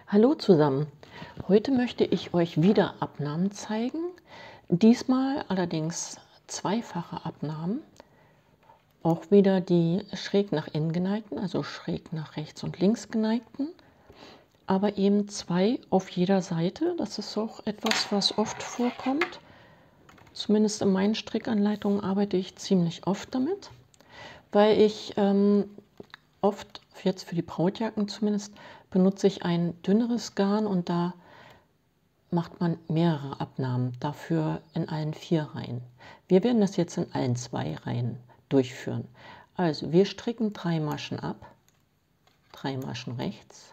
Hallo zusammen! Heute möchte ich euch wieder Abnahmen zeigen, diesmal allerdings zweifache Abnahmen, auch wieder die schräg nach innen geneigten, also schräg nach rechts und links geneigten, aber eben zwei auf jeder Seite. Das ist auch etwas, was oft vorkommt. Zumindest in meinen Strickanleitungen arbeite ich ziemlich oft damit, weil ich oft, jetzt für die Brautjacken zumindest, benutze ich ein dünneres Garn und da macht man mehrere Abnahmen, dafür in allen 4 Reihen. Wir werden das jetzt in allen 2 Reihen durchführen. Also wir stricken 3 Maschen ab, 3 Maschen rechts,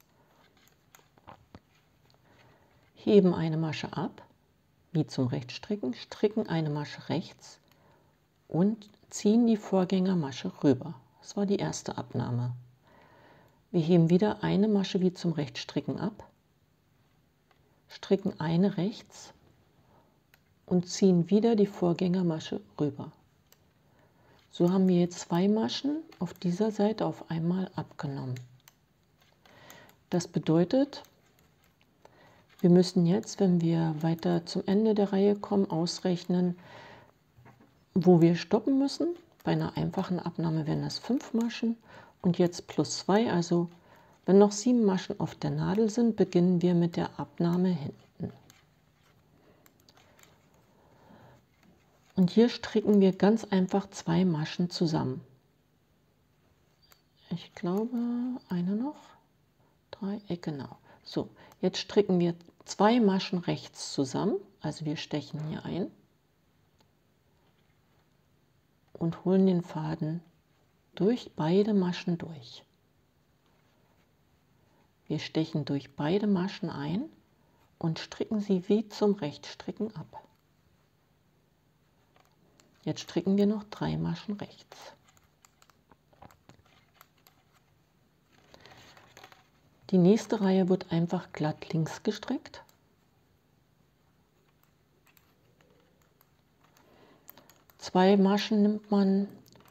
heben eine Masche ab, wie zum Rechtsstricken, stricken eine Masche rechts und ziehen die Vorgängermasche rüber. Das war die erste Abnahme. Wir heben wieder eine Masche wie zum Rechtsstricken ab, stricken eine rechts und ziehen wieder die Vorgängermasche rüber. So haben wir jetzt 2 Maschen auf dieser Seite auf einmal abgenommen. Das bedeutet, wir müssen jetzt, wenn wir weiter zum Ende der Reihe kommen, ausrechnen, wo wir stoppen müssen. Bei einer einfachen Abnahme wären das 5 Maschen und jetzt plus 2, also wenn noch 7 Maschen auf der Nadel sind, beginnen wir mit der Abnahme hinten. Und hier stricken wir ganz einfach 2 Maschen zusammen. Ich glaube, eine noch, 3, genau. So, jetzt stricken wir 2 Maschen rechts zusammen, also wir stechen hier ein und holen den Faden durch beide Maschen durch. Wir stechen durch beide Maschen ein und stricken sie wie zum Rechtsstricken ab. Jetzt stricken wir noch 3 Maschen rechts. Die nächste Reihe wird einfach glatt links gestrickt. Zwei Maschen nimmt man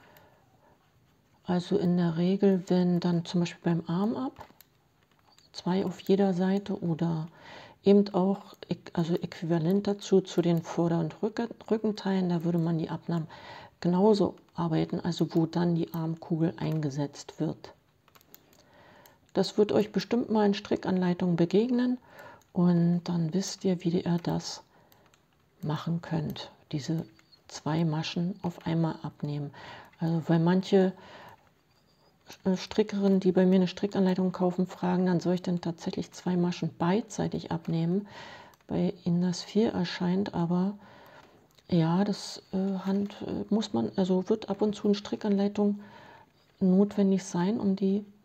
also in der Regel, wenn dann zum Beispiel beim Arm ab, 2 auf jeder Seite oder eben auch also äquivalent dazu zu den Vorder- und Rückenteilen, da würde man die Abnahmen genauso arbeiten, also wo dann die Armkugel eingesetzt wird. Das wird euch bestimmt mal in Strickanleitungen begegnen und dann wisst ihr, wie ihr das machen könnt, diese 2 Maschen auf einmal abnehmen. Also weil manche Strickerinnen, die bei mir eine Strickanleitung kaufen, fragen, dann soll ich denn tatsächlich 2 Maschen beidseitig abnehmen, weil ihnen das viel erscheint, aber ja, das muss man, also wird ab und zu in Strickanleitung notwendig sein, um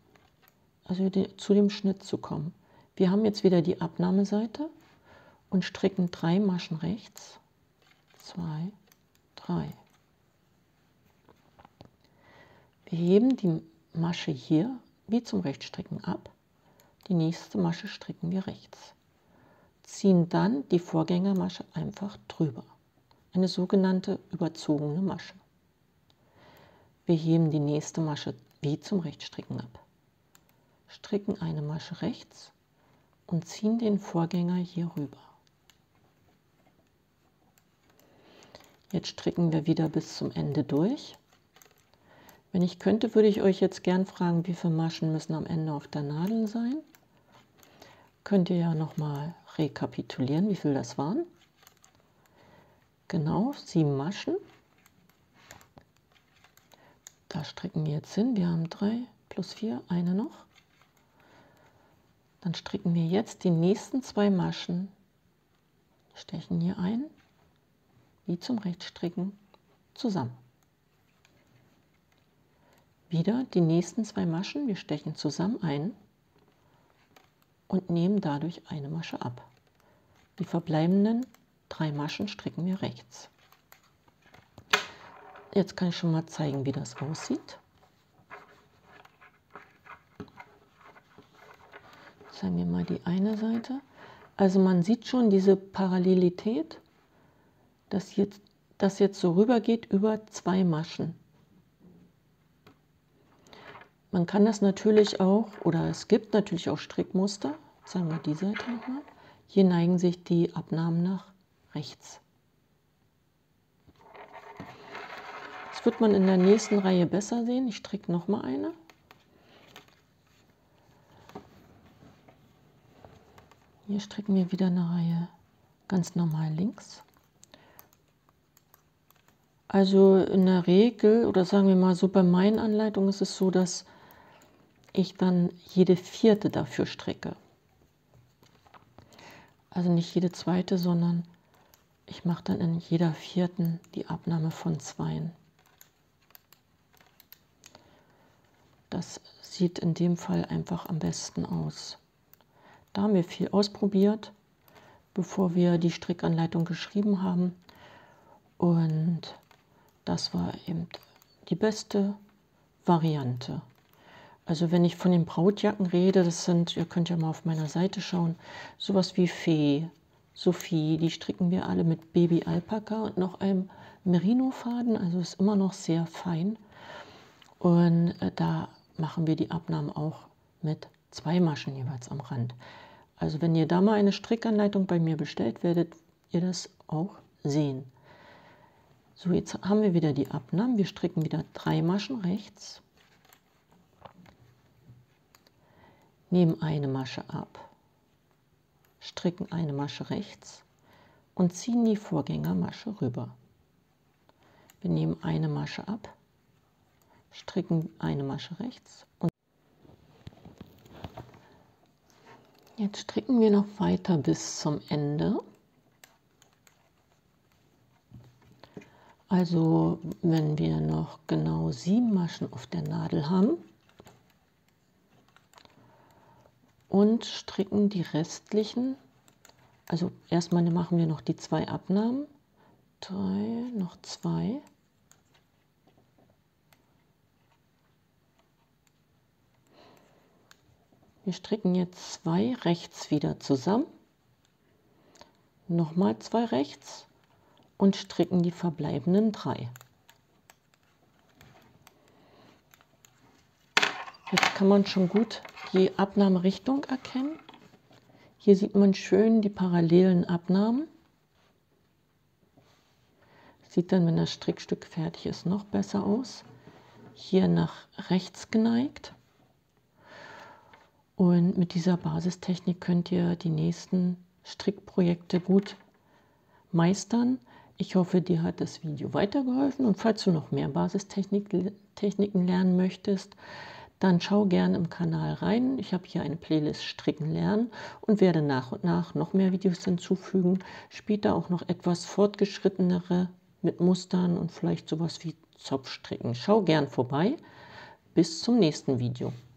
zu dem Schnitt zu kommen. Wir haben jetzt wieder die Abnahmeseite und stricken 3 Maschen rechts, 2, 3. Wir heben die Masche hier wie zum Rechtsstricken ab, die nächste Masche stricken wir rechts, ziehen dann die Vorgängermasche einfach drüber, eine sogenannte überzogene Masche. Wir heben die nächste Masche wie zum Rechtsstricken ab, stricken eine Masche rechts und ziehen den Vorgänger hier rüber. Jetzt stricken wir wieder bis zum Ende durch. Wenn ich könnte, würde ich euch jetzt gern fragen, wie viele Maschen müssen am Ende auf der Nadel sein. Könnt ihr ja nochmal rekapitulieren, wie viel das waren. Genau, 7 Maschen. Da stricken wir jetzt hin. Wir haben 3 plus 4, eine noch. Dann stricken wir jetzt die nächsten 2 Maschen, stechen hier ein, wie zum Rechtsstricken, zusammen. Wieder die nächsten 2 Maschen, wir stechen zusammen ein und nehmen dadurch eine Masche ab. Die verbleibenden 3 Maschen stricken wir rechts. Jetzt kann ich schon mal zeigen, wie das aussieht. Zeigen wir mal die eine Seite. Also man sieht schon diese Parallelität, dass jetzt so rüber geht über 2 Maschen. Man kann das natürlich auch, oder es gibt natürlich auch Strickmuster, zeigen wir die Seite nochmal. Hier neigen sich die Abnahmen nach rechts. Das wird man in der nächsten Reihe besser sehen. Ich stricke nochmal eine. Hier stricken wir wieder eine Reihe ganz normal links. Also in der Regel, oder sagen wir mal so, bei meinen Anleitungen ist es so, dass ich dann jede vierte dafür stricke. Also nicht jede zweite, sondern ich mache dann in jeder vierten die Abnahme von 2. Das sieht in dem Fall einfach am besten aus. Da haben wir viel ausprobiert, bevor wir die Strickanleitung geschrieben haben. Und das war eben die beste Variante. Also wenn ich von den Brautjacken rede, das sind, ihr könnt ja mal auf meiner Seite schauen, sowas wie Fee, Sophie, die stricken wir alle mit Baby Alpaka und noch einem Merino-Faden, also ist immer noch sehr fein. Und da machen wir die Abnahmen auch mit 2 Maschen jeweils am Rand. Also wenn ihr da mal eine Strickanleitung bei mir bestellt, werdet ihr das auch sehen. So, jetzt haben wir wieder die Abnahmen. Wir stricken wieder 3 Maschen rechts, nehmen eine Masche ab, stricken eine Masche rechts und ziehen die Vorgängermasche rüber. Wir nehmen eine Masche ab, stricken eine Masche rechts und jetzt stricken wir noch weiter bis zum Ende. Also wenn wir noch genau 7 Maschen auf der Nadel haben und stricken die restlichen, also erstmal machen wir noch die 2 Abnahmen, 3, noch 2. Wir stricken jetzt 2 rechts wieder zusammen, nochmal 2 rechts und stricken die verbleibenden 3. Jetzt kann man schon gut die Abnahmerichtung erkennen. Hier sieht man schön die parallelen Abnahmen. Sieht dann, wenn das Strickstück fertig ist, noch besser aus. Hier nach rechts geneigt. Und mit dieser Basistechnik könnt ihr die nächsten Strickprojekte gut meistern. Ich hoffe, dir hat das Video weitergeholfen und falls du noch mehr Basistechniken lernen möchtest, dann schau gerne im Kanal rein. Ich habe hier eine Playlist Stricken lernen und werde nach und nach noch mehr Videos hinzufügen. Später auch noch etwas fortgeschrittenere mit Mustern und vielleicht sowas wie Zopfstricken. Schau gern vorbei. Bis zum nächsten Video.